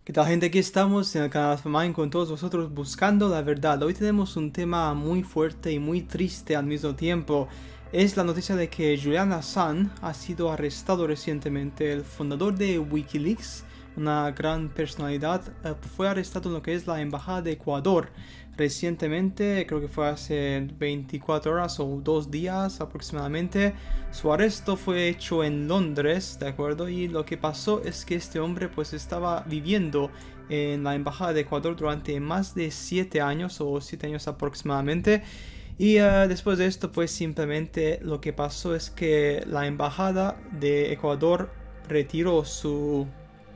¿Qué tal, gente? Aquí estamos en el canal Famain con todos vosotros buscando la verdad. Hoy tenemos un tema muy fuerte y muy triste al mismo tiempo. Es la noticia de que Julian Assange ha sido arrestado recientemente. El fundador de Wikileaks, una gran personalidad, fue arrestado en lo que es la embajada de Ecuador. Recientemente, creo que fue hace 24 horas o 2 días aproximadamente. Su arresto fue hecho en Londres, ¿de acuerdo? Y lo que pasó es que este hombre pues estaba viviendo en la embajada de Ecuador durante más de 7 años o 7 años aproximadamente. Y después de esto pues simplemente lo que pasó es que la embajada de Ecuador retiró su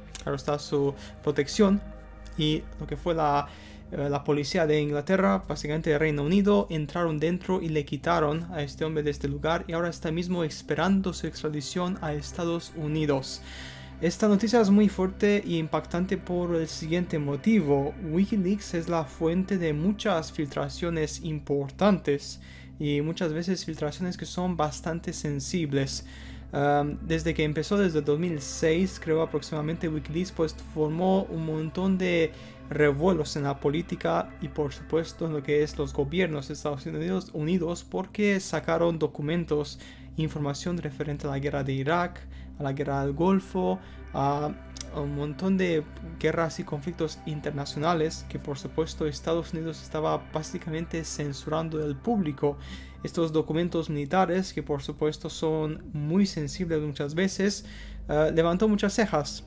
protección, y lo que fue la policía de Inglaterra, básicamente de Reino Unido, entraron dentro y le quitaron a este hombre de este lugar, y ahora está mismo esperando su extradición a Estados Unidos. Esta noticia es muy fuerte y impactante por el siguiente motivo. Wikileaks es la fuente de muchas filtraciones importantes y muchas veces filtraciones que son bastante sensibles. Desde que empezó desde 2006, creo aproximadamente, Wikileaks pues formó un montón de revuelos en la política y por supuesto en lo que es los gobiernos de Estados Unidos, porque sacaron documentos, información referente a la guerra de Irak, a la guerra del Golfo, a un montón de guerras y conflictos internacionales que por supuesto Estados Unidos estaba básicamente censurando del público. Estos documentos militares, que por supuesto son muy sensibles muchas veces, levantó muchas cejas.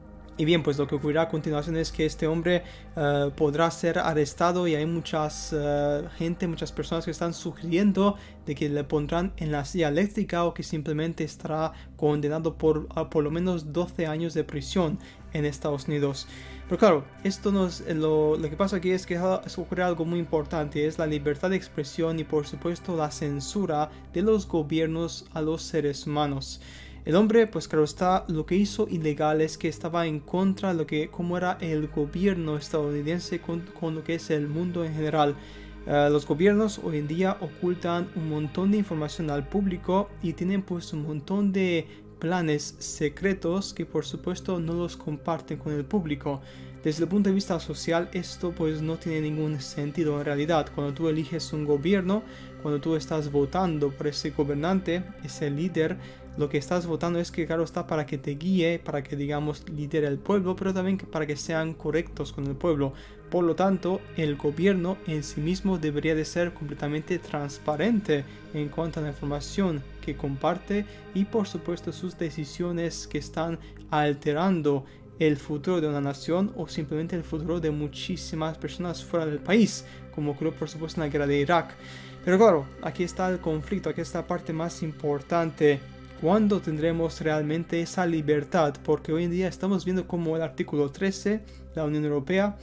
Y bien, pues lo que ocurrirá a continuación es que este hombre podrá ser arrestado, y hay muchas muchas personas que están sugiriendo de que le pondrán en la silla eléctrica o que simplemente estará condenado por lo menos 12 años de prisión en Estados Unidos. Pero claro, esto no es lo que pasa aquí, es que ocurre algo muy importante, es la libertad de expresión y por supuesto la censura de los gobiernos a los seres humanos. El hombre, pues claro está, lo que hizo ilegal es que estaba en contra de cómo era el gobierno estadounidense con lo que es el mundo en general. Los gobiernos hoy en día ocultan un montón de información al público y tienen pues un montón de planes secretos que por supuesto no los comparten con el público. Desde el punto de vista social, esto pues no tiene ningún sentido en realidad. Cuando tú eliges un gobierno, cuando tú estás votando por ese gobernante, ese líder, lo que estás votando es que, claro, está para que te guíe, para que, digamos, lidere el pueblo, pero también para que sean correctos con el pueblo. Por lo tanto, el gobierno en sí mismo debería de ser completamente transparente en cuanto a la información que comparte y, por supuesto, sus decisiones que están alterando el futuro de una nación o simplemente el futuro de muchísimas personas fuera del país, como ocurrió, por supuesto, en la guerra de Irak. Pero claro, aquí está el conflicto, aquí está la parte más importante. ¿Cuándo tendremos realmente esa libertad? Porque hoy en día estamos viendo como el artículo 13 de la Unión Europea,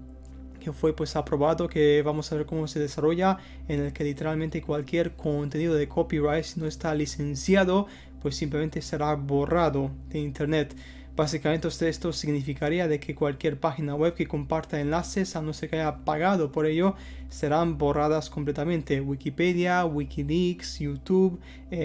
que fue pues aprobado, que vamos a ver cómo se desarrolla, en el que literalmente cualquier contenido de copyright, si no está licenciado, pues simplemente será borrado de internet. Básicamente esto significaría de que cualquier página web que comparta enlaces, a no ser que haya pagado por ello, serán borradas completamente. Wikipedia, Wikileaks, YouTube,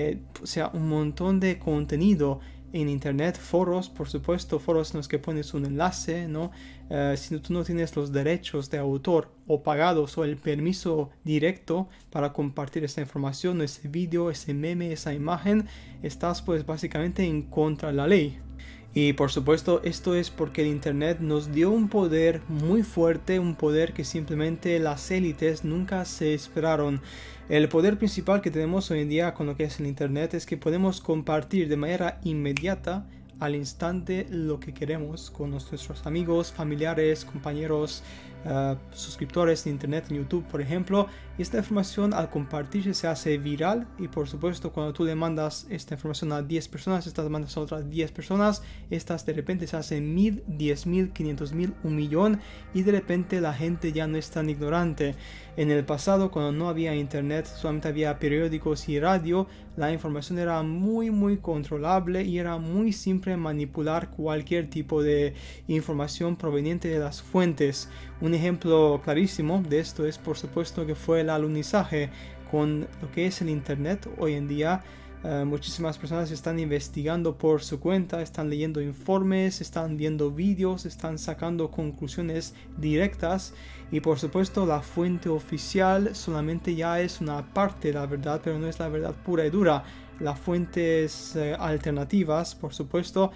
o sea, un montón de contenido en internet, foros, por supuesto, foros en los que pones un enlace, ¿no? Si tú no tienes los derechos de autor o pagados o el permiso directo para compartir esa información, ese vídeo, ese meme, esa imagen, estás pues básicamente en contra de la ley. Y por supuesto esto es porque el internet nos dio un poder muy fuerte, un poder que simplemente las élites nunca se esperaron. El poder principal que tenemos hoy en día con lo que es el internet es que podemos compartir de manera inmediata, al instante, lo que queremos con nuestros amigos, familiares, compañeros, suscriptores de internet, en YouTube por ejemplo. Y esta información al compartirse se hace viral, y por supuesto cuando tú le mandas esta información a 10 personas, estas mandas a otras 10 personas, estas de repente se hacen 1000, 10.000, 500.000, 1.000.000, y de repente la gente ya no es tan ignorante. En el pasado, cuando no había internet, solamente había periódicos y radio, la información era muy controlable y era muy simple manipular cualquier tipo de información proveniente de las fuentes. Un ejemplo clarísimo de esto es por supuesto que fue el alunizaje. Con lo que es el internet hoy en día, Muchísimas personas están investigando por su cuenta, están leyendo informes, están viendo vídeos, están sacando conclusiones directas y por supuesto la fuente oficial solamente ya es una parte de la verdad, pero no es la verdad pura y dura. Las fuentes alternativas, por supuesto,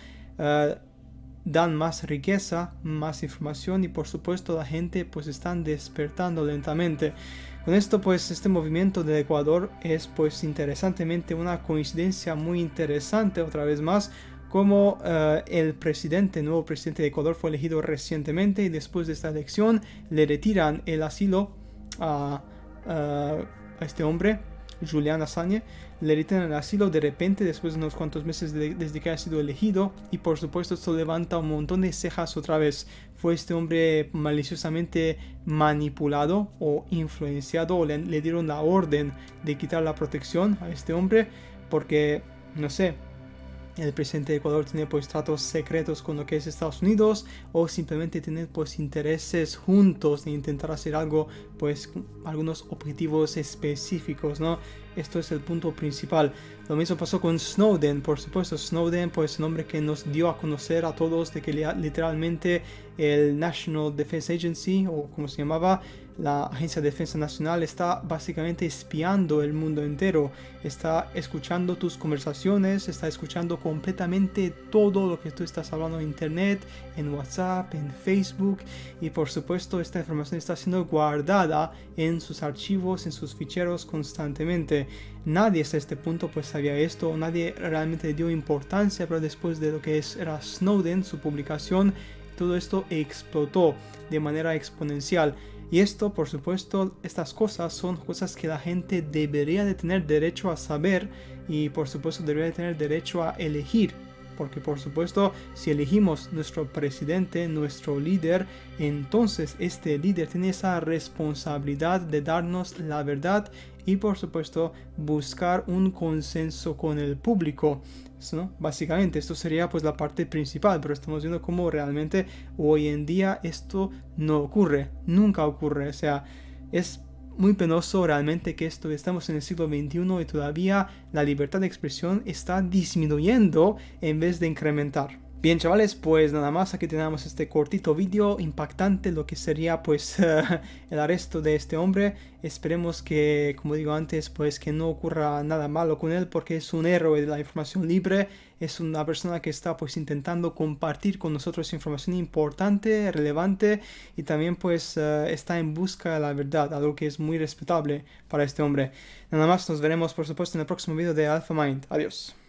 dan más riqueza, más información y por supuesto la gente pues están despertando lentamente. Con esto pues este movimiento del Ecuador es pues interesantemente una coincidencia muy interesante otra vez más, como el nuevo presidente de Ecuador fue elegido recientemente y después de esta elección le retiran el asilo a este hombre, Julian Assange, le retiran el asilo de repente después de unos cuantos meses desde que ha sido elegido y por supuesto esto levanta un montón de cejas otra vez. ¿Fue este hombre maliciosamente manipulado o influenciado o le dieron la orden de quitar la protección a este hombre? Porque, no sé, el presidente de Ecuador tiene pues tratos secretos con lo que es Estados Unidos o simplemente tiene pues intereses juntos de intentar hacer algo pues algunos objetivos específicos, ¿no? Esto es el punto principal. Lo mismo pasó con Snowden, por supuesto. Snowden pues un hombre que nos dio a conocer a todos de que literalmente el National Defense Agency o como se llamaba, la Agencia de Defensa Nacional está básicamente espiando el mundo entero, está escuchando tus conversaciones, está escuchando completamente todo lo que tú estás hablando en internet, en WhatsApp, en Facebook y por supuesto esta información está siendo guardada en sus archivos, en sus ficheros constantemente. Nadie hasta este punto pues sabía esto, nadie realmente le dio importancia, pero después de lo que era Snowden, su publicación, todo esto explotó de manera exponencial. Y esto, por supuesto, estas cosas son cosas que la gente debería de tener derecho a saber y, por supuesto, debería de tener derecho a elegir. Porque, por supuesto, si elegimos nuestro presidente, nuestro líder, entonces este líder tiene esa responsabilidad de darnos la verdad y, por supuesto, buscar un consenso con el público, ¿no? Básicamente, esto sería pues la parte principal, pero estamos viendo cómo realmente hoy en día esto no ocurre, nunca ocurre, o sea, es muy penoso realmente que estamos en el siglo XXI y todavía la libertad de expresión está disminuyendo en vez de incrementar. Bien chavales, pues nada más, aquí tenemos este cortito vídeo impactante, lo que sería pues el arresto de este hombre. Esperemos que, como digo antes, pues que no ocurra nada malo con él porque es un héroe de la información libre, es una persona que está pues intentando compartir con nosotros información importante, relevante y también pues está en busca de la verdad, algo que es muy respetable para este hombre. Nada más, nos veremos por supuesto en el próximo vídeo de Alpha Mind. Adiós.